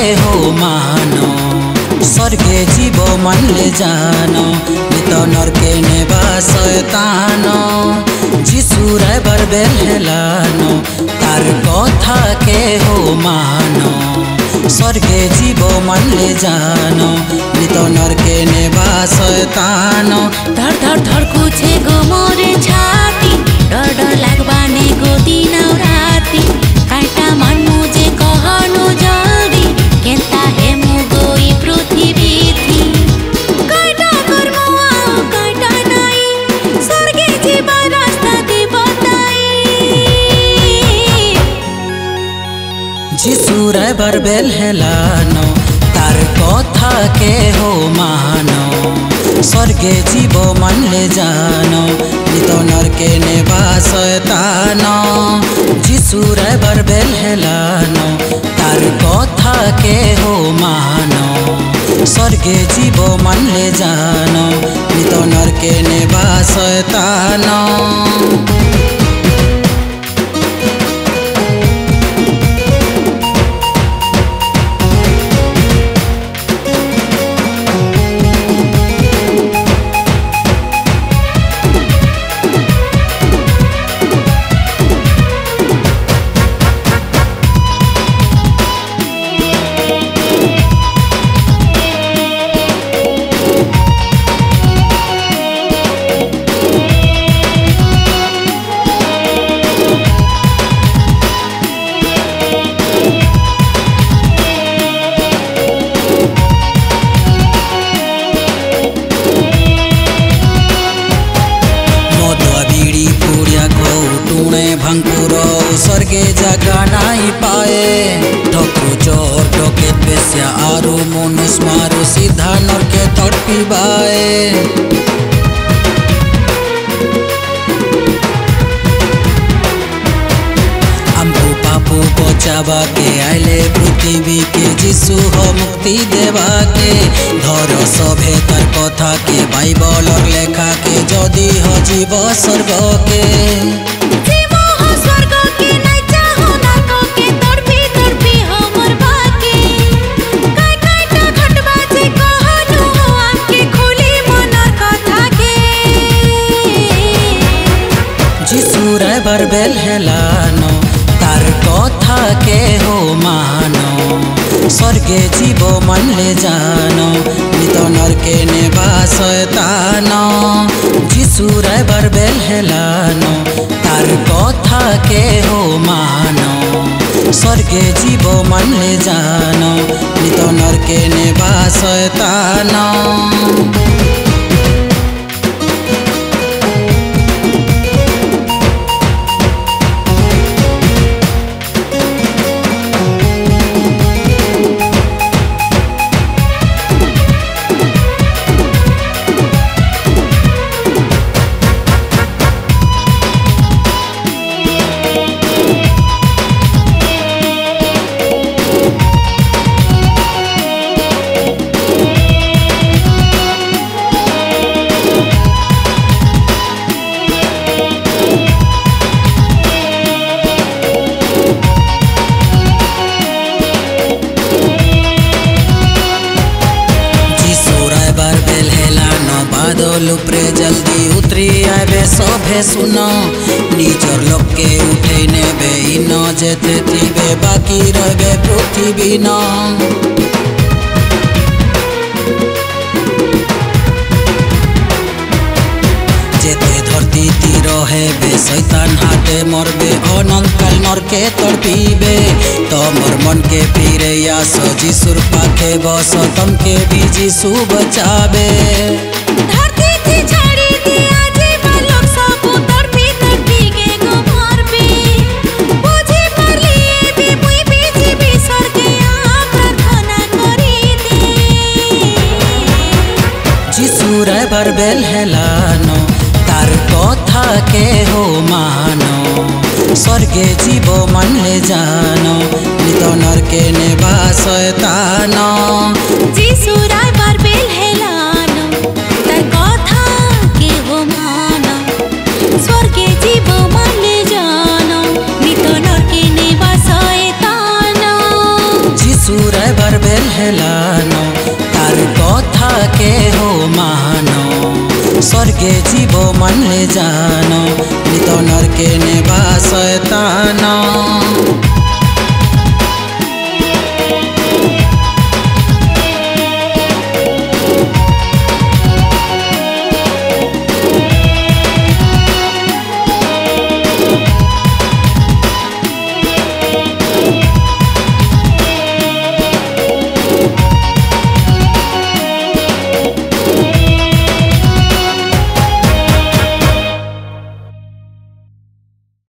हो मानो स्वर्गे जीव मनले जानो नित नरके नेबा शयतान जिसु राइबर बेल हेलानो तार कथा के हो मानो स्वर्गे जीव मनले जानो नित नरके नेबा शयतान धर धर धड़कुछे गो मोरे छाती डर डर लागबाने गो दिन राती काटा मन मुझे कहनु जल्दी केन्ता हे मु गोई पृथ्वी थी काटा कर्म आओ काटा नाई स्वर्गे जीवा रास्ता दी बताई जिसु राइबर बेल हेलानो तार कथा के हो मानो स्वर्गे जीव मनले जानो नित नरके नेबा शयतान जिसु राइबर बेल हेलानो तार कथा के हो मानो स्वर्गे जीव मनले जानो नित नरके नेबा शयतान स्वर्गे जगह नहीं पाए ठोकरू चोर डोके बेस्या आरु मनुष मारू सीधा नरके तड़पी बाए हमको पापू बचावा के आइले पृथ्वी के जिसु हो मुक्ति देवा के धर सभे तार कथा के बाइबल लेखा के जदि हो जीव स्वर्ग के राइबर बेल हेलानो तार कथा के हो मानो स्वर्गे जीव मनले जानो नित नरके नेबा शयतान जिसु राइबर बेल हेलानो तार कथा के हो मानो स्वर्गे जीव मनले जानो नित नरके नेबा शयतान लुप्रे जल्दी उतरी आबे सभे सुनो निजर लोक के उठे नेबे इन जेते थिबे बाकी रहबे पृथ्वी न जेते धरती ती रहेबे शैतान हाथे मरबे अनंत काल नरके तड़पीबे तमर मन के फिरे आस जिसुर पाखे बस तमके भी जिसु बचाबे राइबर बेल हेलानो तार कथा के हो मानो स्वर्गे जीव मनले जानो नित नरके नेबा शयतान जिसु राइबर बेल हेलानो तार कथा के हो मानो स्वर्गे जीव मनले जानो नित नरके नेबा शयतान जिसु राइबर मान स्वर्गे जीव मनले जान नित नरके नेबा शैतान